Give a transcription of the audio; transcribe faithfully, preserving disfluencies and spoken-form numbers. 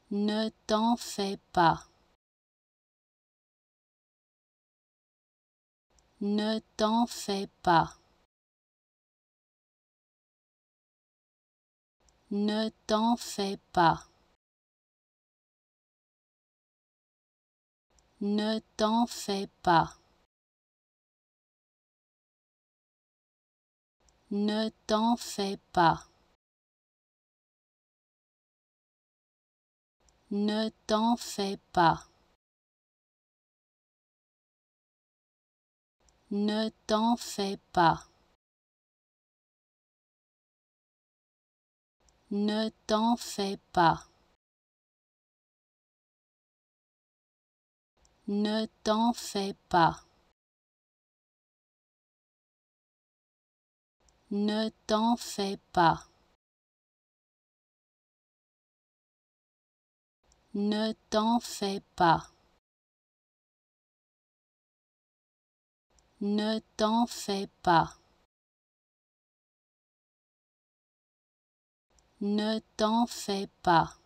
Ne t'en fais pas. Ne t'en fais pas. Ne t'en fais pas. Ne t'en fais pas. Ne t'en fais pas. Ne t'en fais pas. Ne t'en fais pas. Ne t'en fais pas. Ne t'en fais pas. Ne t'en fais pas. Ne t'en fais pas. Ne t'en fais pas. Ne t'en fais pas.